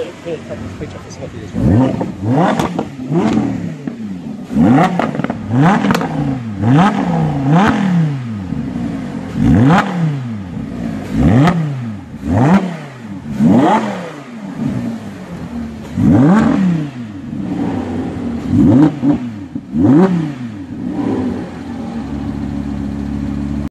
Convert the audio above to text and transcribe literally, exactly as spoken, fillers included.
Here, cut this picture for Scotty as well. Mm-hmm.